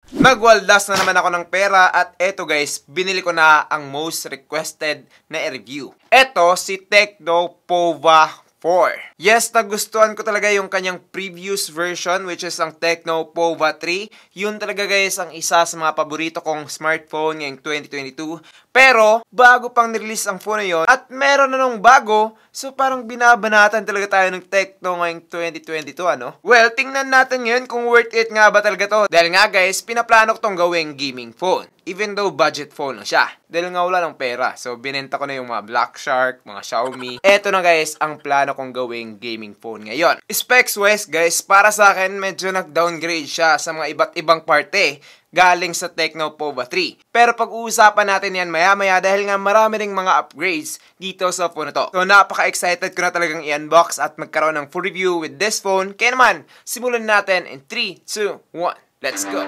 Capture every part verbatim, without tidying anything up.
Nagwaldas na naman ako ng pera at eto guys, binili ko na ang most requested na i-review. Eto si Tecno Pova four. Yes, nagustuhan ko talaga yung kanyang previous version which is ang Tecno Pova three. Yun talaga guys ang isa sa mga paborito kong smartphone ngayong twenty twenty-two. Pero, bago pang nirelease ang phone na yun at meron na nung bago, so parang binabanatan talaga tayo ng Tecno ngayong twenty twenty-two, ano? Well, tingnan natin ngayon kung worth it nga ba talaga to. Dahil nga guys, pinaplano ko tong gawing gaming phone. Even though budget phone na siya. Dahil nga wala ng pera. So, binenta ko na yung mga Black Shark, mga Xiaomi. Eto na guys, ang plano kong gawing gaming phone ngayon. Specs wise guys, para sa akin, medyo nag-downgrade siya sa mga iba't ibang parte galing sa Tecno Pova three. Pero pag-uusapan natin yan maya-maya dahil nga marami ring mga upgrades dito sa phone na to. So, napaka-excited ko na talagang i-unbox at magkaroon ng full review with this phone. Kaya naman, simulan natin in three, two, one. Let's go!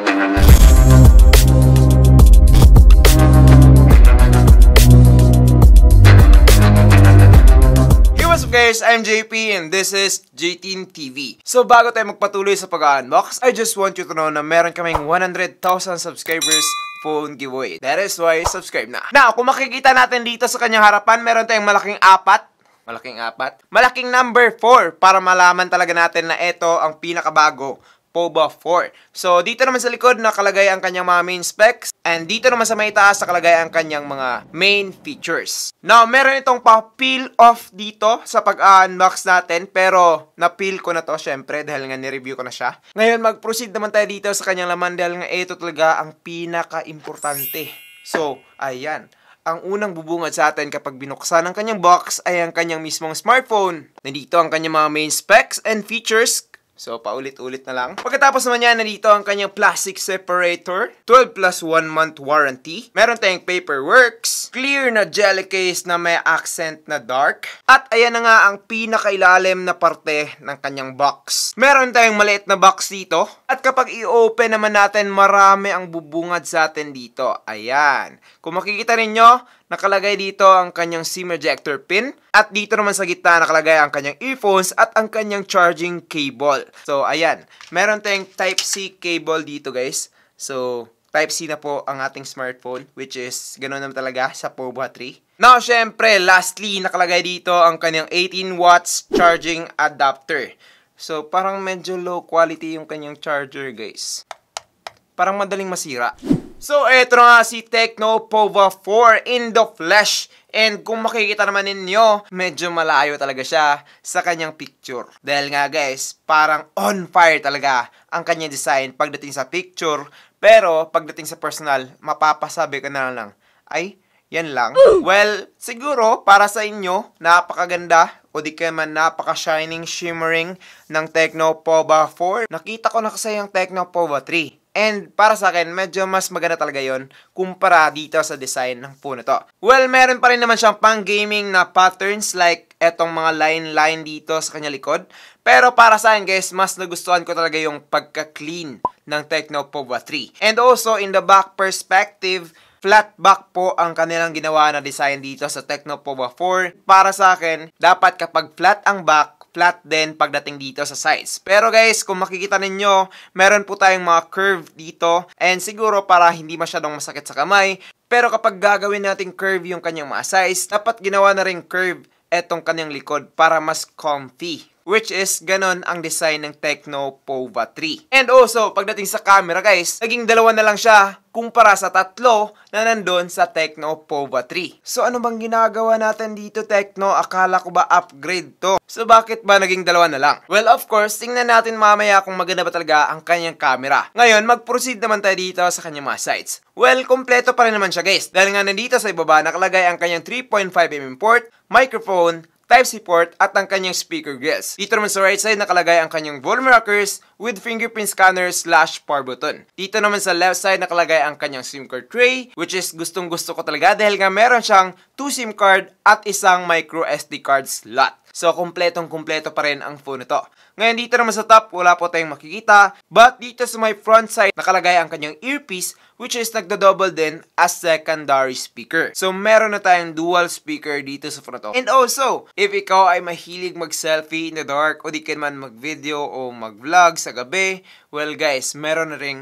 What's up guys, I'm J P and this is J eighteen T V. So bago tayo magpatuloy sa pag-unbox, I just want you to know na meron kaming one hundred thousand subscribers phone giveaway. That is why subscribe na. Now, kung makikita natin dito sa kanyang harapan, meron tayong malaking apat. Malaking apat? Malaking number four para malaman talaga natin na ito ang pinakabago Pova four. So, dito naman sa likod nakalagay ang kanyang mga main specs. And dito naman sa may taas nakalagay ang kanyang mga main features. Now, meron itong pa-peel off dito sa pag-unbox natin. Pero, na-peel ko na to syempre dahil nga ni-review ko na siya. Ngayon, mag-proceed naman tayo dito sa kanyang laman dahil nga ito talaga ang pinaka-importante. So, ayan. Ang unang bubungad sa atin kapag binuksan ang kanyang box ay ang kanyang mismong smartphone. Nandito ang kanyang mga main specs and features. So, paulit-ulit na lang. Pagkatapos naman yan, nandito ang kanyang plastic separator. twelve plus one month warranty. Meron tayong paperworks. Clear na jelly case na may accent na dark. At ayan na nga ang pinakailalim na parte ng kanyang box. Meron tayong maliit na box dito. At kapag i-open naman natin, marami ang bubungad sa atin dito. Ayan. Kung makikita ninyo, nakalagay dito ang kanyang SIM ejector pin. At dito naman sa gitna nakalagay ang kanyang earphones at ang kanyang charging cable. So, ayan. Meron tayong Type-C cable dito, guys. So, Type-C na po ang ating smartphone, which is ganoon naman talaga sa Pova three. Now, syempre, lastly, nakalagay dito ang kanyang eighteen watts charging adapter. So, parang medyo low quality yung kanyang charger, guys. Parang madaling masira. So, eto nga si Tecno Pova four in the flesh. And kung makikita naman ninyo, medyo malayo talaga siya sa kanyang picture. Dahil nga guys, parang on fire talaga ang kanyang design pagdating sa picture. Pero pagdating sa personal, mapapasabi ka na lang, ay, yan lang. Well, siguro para sa inyo, napakaganda o di kaya man napaka-shining, shimmering ng Tecno Pova four. Nakita ko na kasi yung Tecno Pova three. And para sa akin, medyo mas maganda talaga yon kumpara dito sa design ng phone na to. Well, meron pa rin naman siyang pang-gaming na patterns like etong mga line-line dito sa kanya likod. Pero para sa akin guys, mas nagustuhan ko talaga yung pagka-clean ng Tecno Pova three. And also, in the back perspective, flat back po ang kanilang ginawa na design dito sa Tecno Pova four. Para sa akin, dapat kapag flat ang back, flat din pagdating dito sa sides. Pero guys, kung makikita ninyo, meron po tayong mga curve dito. And siguro para hindi masyadong masakit sa kamay. Pero kapag gagawin natin curve yung kanyang mga size, dapat ginawa na rin curve etong kanyang likod para mas comfy. Which is, ganon ang design ng Tecno Pova three. And also, pagdating sa camera guys, naging dalawa na lang siya kumpara sa tatlo na nandun sa Tecno Pova three. So, ano bang ginagawa natin dito, Tecno? Akala ko ba upgrade to? So, bakit ba naging dalawa na lang? Well, of course, tingnan natin mamaya kung maganda ba talaga ang kanyang camera. Ngayon, mag-proceed naman tayo dito sa kanyang mga sides. Well, kompleto pa rin naman siya guys. Dahil nga nandito sa ibaba, nakalagay ang kanyang three point five millimeter port, microphone, Type-C port at ang kanyang speaker grills. Dito naman sa right side nakalagay ang kanyang volume rockers with fingerprint scanner slash power button. Dito naman sa left side nakalagay ang kanyang SIM card tray, which is gustong gusto ko talaga dahil nga meron siyang two SIM card at isang micro S D card slot. So, kumpletong kumpleto pa rin ang phone nito. Ngayon, dito naman sa top, wala po tayong makikita. But dito sa my front side, nakalagay ang kanyang earpiece, which is nagdo-double din as secondary speaker. So, meron na tayong dual speaker dito sa front to. And also, if ikaw ay mahilig mag-selfie in the dark, o di ka man mag-video o mag-vlog sa gabi, well guys, meron na ring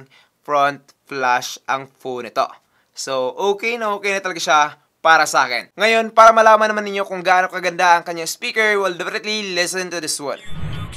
front flash ang phone nito. So, okay na okay na talaga siya para sa akin. Ngayon, para malaman naman ninyo kung gaano kaganda ang kanyang speaker, well, definitely listen to this one.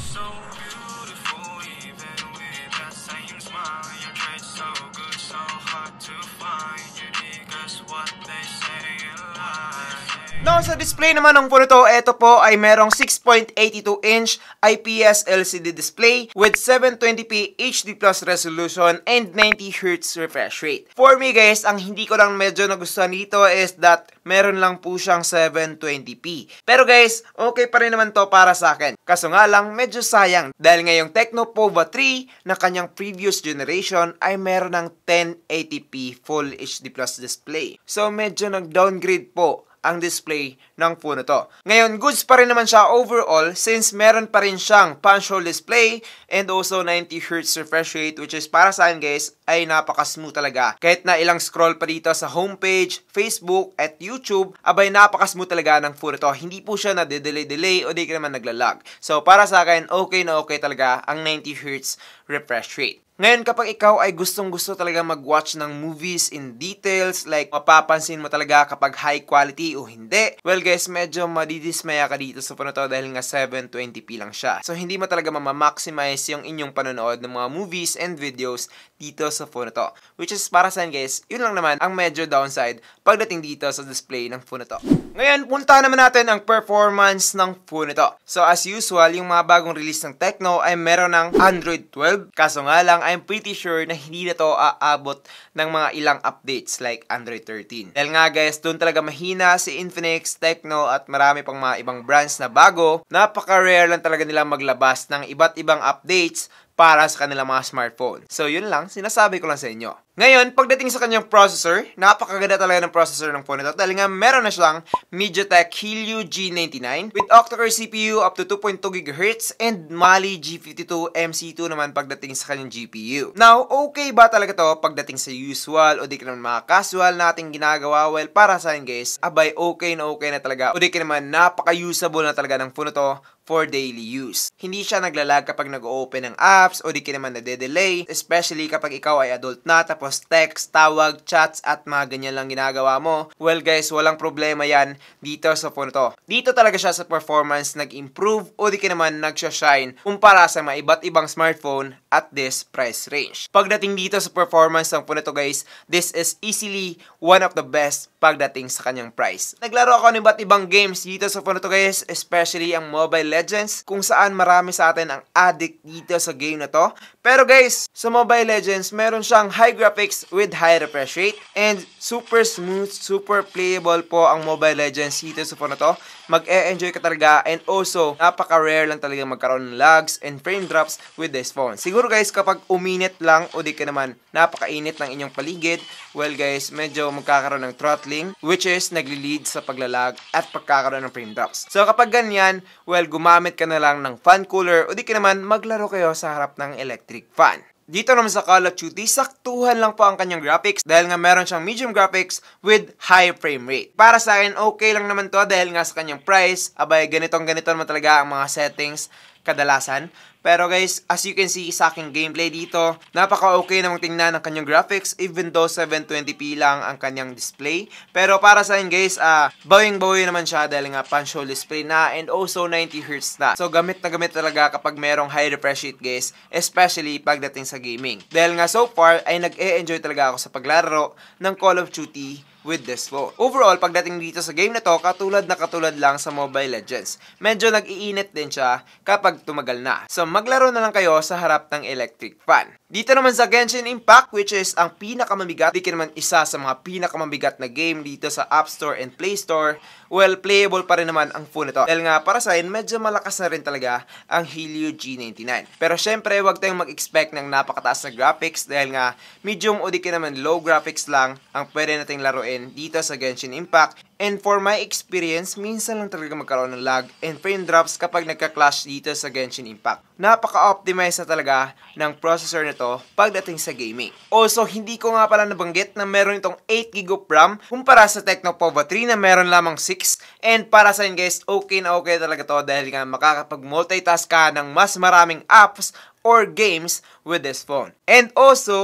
Now, sa display naman ng phone ito, ito po ay merong six point eight two inch I P S L C D display with seven twenty p H D plus resolution and ninety hertz refresh rate. For me guys, ang hindi ko lang medyo nagustuhan dito is that meron lang po siyang seven twenty p. Pero guys, okay pa rin naman to para sa akin. Kaso nga lang, medyo sayang dahil ngayong Tecno Pova three na kanyang previous generation ay meron ng ten eighty p Full H D plus display. So medyo nag-downgrade po ang display ng phone na to. Ngayon, goods pa rin naman siya overall since meron pa rin siyang punch hole display and also ninety hertz refresh rate, which is para sa akin guys ay napaka-smooth talaga. Kahit na ilang scroll pa dito sa homepage, Facebook at YouTube, abay napaka-smooth talaga ng phone na to. Hindi po siya na-delay-delay o di ka naman naglalag. So para sa akin, okay na okay talaga ang ninety hertz refresh rate. Ngayon, kapag ikaw ay gustong-gusto talaga mag-watch ng movies in details, like mapapansin mo talaga kapag high quality o hindi, well guys, medyo madidismaya ka dito sa phone to dahil nga seven twenty p lang siya. So, hindi mo talaga mamamaximize yung inyong panonood ng mga movies and videos dito sa phone to. Which is, para sa guys, yun lang naman ang medyo downside pagdating dito sa display ng phone to. Ngayon, punta naman natin ang performance ng phone to. So, as usual, yung mga bagong release ng Tecno ay meron ng Android twelve. Kaso nga lang, I'm pretty sure na hindi na to aabot ng mga ilang updates like Android thirteen. Dahil nga guys, doon talaga mahina si Infinix, Tecno at marami pang mga ibang brands na bago. Napaka-rare lang talaga nila maglabas ng iba't ibang updates para sa kanilang mga smartphone. So yun lang, sinasabi ko lang sa inyo. Ngayon, pagdating sa kanyang processor, napakaganda talaga ng processor ng phone ito dahil nga meron na siyang MediaTek Helio G ninety-nine with octa-core C P U up to two point two gigahertz and Mali G fifty-two M C two naman pagdating sa kanyang G P U. Now, okay ba talaga to pagdating sa usual o di ka naman mga casual nating ginagawa? Well, para sa akin guys, abay okay na okay na talaga o di ka naman napaka-usable na talaga ng phone ito for daily use. Hindi siya naglalag kapag nag-open ng apps o di ka naman nade-delay, especially kapag ikaw ay adult na tapos text, tawag, chats at mga ganyan lang ginagawa mo. Well guys, walang problema yan dito sa phone to. Dito talaga siya sa performance nag-improve o di ka naman nagsha-shine kumpara sa mga iba't ibang smartphone at this price range. Pagdating dito sa performance ng phone to guys, this is easily one of the best pagdating sa kanyang price. Naglaro ako ng iba't ibang games dito sa phone to guys, especially ang Mobile Legends, kung saan marami sa atin ang addict dito sa game na to. Pero guys, sa Mobile Legends, meron siyang high graphics with high refresh rate and super smooth, super playable po ang Mobile Legends dito sa phone na to. Mag-e-enjoy ka talaga and also, napaka-rare lang talaga magkaroon ng lags and frame drops with this phone. Siguro guys, kapag uminit lang o di ka naman napakainit ng inyong paligid, well guys, medyo magkakaroon ng throttling which is nagli-lead sa paglalag at pagkakaroon ng frame drops. So kapag ganyan, well, gumamit ka na lang ng fan cooler o di ka naman maglaro kayo sa harap ng electric fan. Dito naman sa Call of Duty, saktuhan lang po ang kanyang graphics dahil nga meron siyang medium graphics with high frame rate. Para sa akin, okay lang naman to dahil nga sa kanyang price, abay ganitong ganito naman talaga ang mga settings kadalasan. Pero guys, as you can see sa aking gameplay dito, napaka-okay namang tingnan ng kanyang graphics even though seven twenty p lang ang kanyang display. Pero para sa akin guys, uh, bawing-bawi naman siya dahil nga punch hole display na and also ninety hertz na. So gamit na gamit talaga kapag merong high refresh rate guys, especially pagdating sa gaming. Dahil nga so far ay nag-e-enjoy talaga ako sa paglaro ng Call of Duty with this phone. Overall, pagdating dito sa game na to, katulad na katulad lang sa Mobile Legends. Medyo nag-iinit din siya kapag tumagal na. So, maglaro na lang kayo sa harap ng electric fan. Dito naman sa Genshin Impact, which is ang pinakamamabigat, di ka naman isa sa mga pinakamamabigat na game dito sa App Store and Play Store, well, playable pa rin naman ang phone ito. Dahil nga, para sa akin, medyo malakas na rin talaga ang Helio G ninety-nine. Pero syempre, huwag tayong mag-expect ng napakataas na graphics dahil nga, medium o di ka naman low graphics lang ang pwede nating laruin dito sa Genshin Impact. And for my experience, minsan lang talaga magkaroon ng lag and frame drops kapag nagka-clash dito sa Genshin Impact. Napaka-optimize na talaga ng processor nito pagdating sa gaming. Also, hindi ko nga pala nabanggit na meron itong eight gig of RAM kumpara sa Tecno Pova three na meron lamang six. And para sa inyo guys, okay na okay talaga to dahil nga makakapag-multitask ka ng mas maraming apps or games with this phone. And also,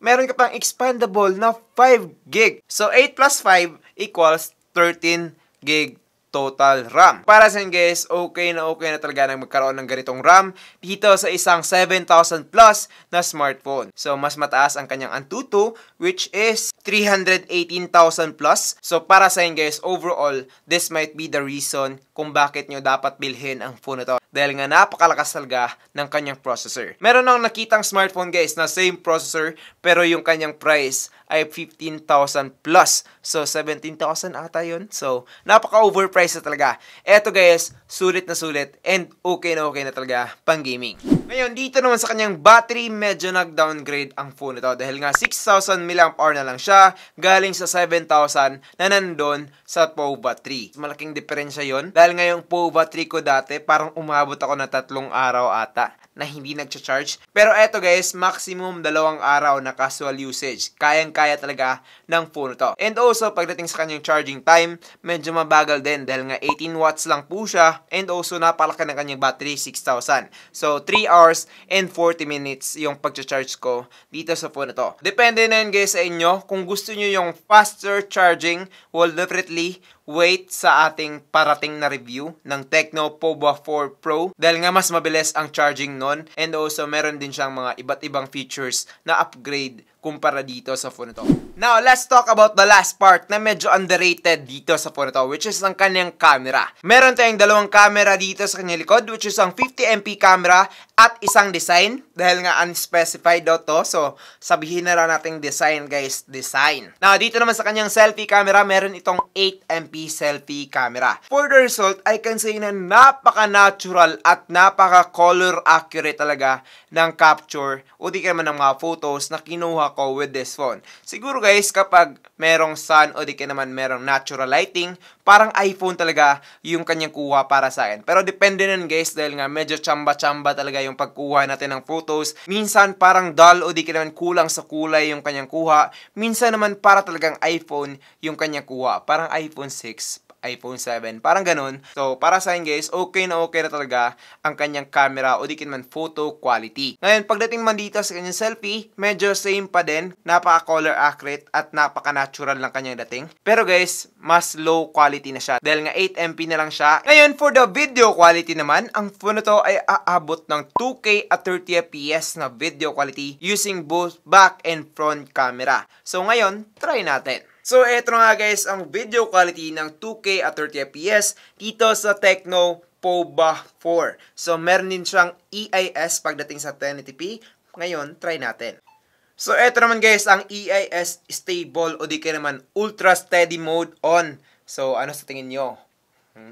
meron ka pang expandable na five gig. So, eight plus five equals thirteen gig total RAM. Para sa inyo guys, okay na okay na talaga nang magkaroon ng ganitong RAM dito sa isang seven thousand plus na smartphone. So, mas mataas ang kanyang Antutu, which is three hundred eighteen thousand plus. So, para sa inyo guys, overall, this might be the reason kung bakit nyo dapat bilhin ang phone na to. Dahil nga napakalakas talaga ng kanyang processor. Meron akong nakitang smartphone guys na same processor, pero yung kanyang price ay fifteen thousand plus. So, seventeen thousand ata yun. So, napaka-overpriced na talaga. Eto guys, sulit na sulit and okay na okay na talaga pang gaming. Ngayon, dito naman sa kanyang battery, medyo nag-downgrade ang phone nito. Dahil nga six thousand milliamp hour na lang siya, galing sa seven thousand na nandun sa Pova three. Malaking diferensya yon. Dahil nga yung Pova three ko dati, parang umabot ako na tatlong araw ata na hindi nagcha-charge. Pero eto guys, maximum dalawang araw na casual usage. Kayang-kaya talaga ng phone to. And also, pagdating sa kanyang charging time, medyo mabagal din dahil nga eighteen watts lang po siya. And also, napalaki ng kanyang battery, six thousand. So, three hours and forty minutes yung pagcha-charge ko dito sa phone na to. Depende na yun guys sa inyo. Kung gusto nyo yung faster charging, well, definitely wait sa ating parating na review ng Tecno Pova four Pro dahil nga mas mabilis ang charging nun and also meron din siyang mga iba't ibang features na upgrade kumpara dito sa phone na to. Now, let's talk about the last part na medyo underrated dito sa phone na to, which is ang kanyang camera. Meron tayong dalawang camera dito sa kanyang likod, which is ang fifty megapixel camera at isang design dahil nga unspecified daw to. So, sabihin na lang natin design guys, design. Now, dito naman sa kanyang selfie camera, meron itong eight megapixel selfie camera. For the result, I can say na napaka-natural at napaka-color accurate talaga ng capture o di ka naman ng mga photos na kinuha ko with this phone. Siguro guys, kapag merong sun o di ka naman merong natural lighting, parang iPhone talaga yung kanyang kuha para sa akin. Pero depende nun guys, dahil nga medyo chamba-chamba talaga yung pagkuha natin ng photos. Minsan parang dull o di ka naman kulang sa kulay yung kanyang kuha. Minsan naman para talagang iPhone yung kanyang kuha. Parang iPhone six, iPhone seven, parang ganun. So, para sa akin guys, okay na okay na talaga ang kanyang camera o di ka naman photo quality. Ngayon, pagdating man dito sa kanyang selfie, medyo same pa din. Napaka-color accurate at napaka-natural lang kanyang dating. Pero guys, mas low quality na siya. Dahil nga eight megapixel na lang siya. Ngayon, for the video quality naman, ang phone na to ay aabot ng two K at thirty F P S na video quality using both back and front camera. So, ngayon, try natin. So, eto nga guys, ang video quality ng two K at thirty F P S dito sa Tecno Pova four. So, meron din siyang E I S pagdating sa ten eighty p. Ngayon, try natin. So, eto naman guys, ang E I S stable o di kaya naman ultra steady mode on. So, ano sa tingin nyo? Hmm?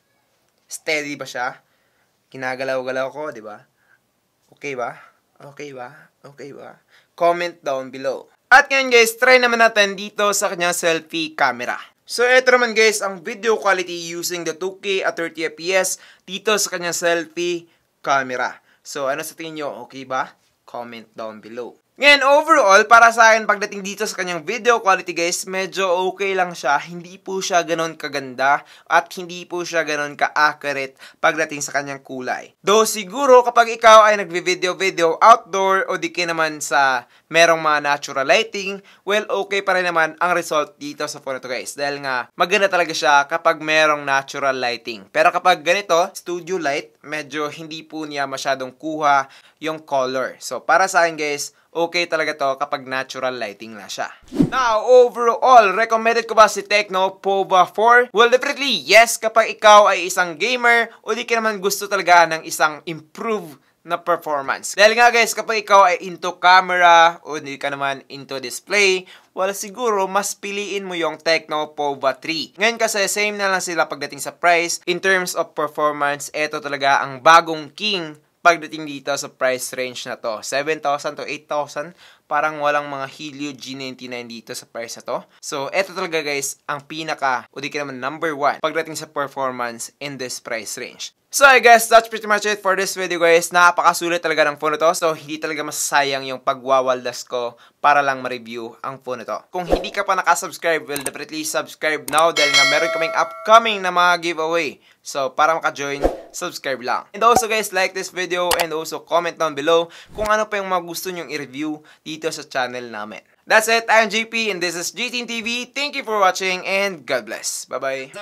Steady ba siya? Kinagalaw-galaw ko, di ba? Okay ba? Okay ba? Okay ba? Comment down below. At ngayon guys, try naman natin dito sa kanyang selfie camera. So, eto naman guys, ang video quality using the two K at thirty F P S dito sa kanyang selfie camera. So, ano sa tingin nyo? Okay ba? Comment down below. Ngayon, overall, para sa akin, pagdating dito sa kanyang video quality guys, medyo okay lang siya. Hindi po siya ganon kaganda at hindi po siya ganon ka-accurate pagdating sa kanyang kulay. Though siguro kapag ikaw ay nagvi-video-video outdoor o di ka naman sa merong mga natural lighting, well, okay pa rin naman ang result dito sa phone na to guys. Dahil nga, maganda talaga siya kapag merong natural lighting. Pero kapag ganito, studio light, medyo hindi po niya masyadong kuha yung color. So, para sa akin guys, okay talaga to kapag natural lighting na siya. Now, overall, recommended ko ba si Tecno Pova four? Well, definitely yes kapag ikaw ay isang gamer o di ka naman gusto talaga ng isang improved na performance. Dahil nga guys, kapag ikaw ay into camera o di ka naman into display, well, siguro mas piliin mo yung Tecno Pova three. Ngayon kasi same na lang sila pagdating sa price. In terms of performance, ito talaga ang bagong king pagdating dito sa price range na to. seven thousand to eight thousand. Parang walang mga Helio G ninety-nine dito sa price na to. So, eto talaga guys, ang pinaka, o di ka naman number one, pagdating sa performance in this price range. So I guess that's pretty much it for this video guys. Napakasulit talaga ng phone na to. So hindi talaga masasayang yung pagwawaldas ko para lang ma-review ang phone na to. Kung hindi ka pa nakasubscribe, well definitely subscribe now dahil nga meron kaming upcoming na mga giveaway. So para maka-join, subscribe lang. And also guys, like this video and also comment down below kung ano pa yung mga gusto nyong i-review dito sa channel namin. That's it, I'm J P and this is G ten T V. Thank you for watching and God bless. Bye-bye.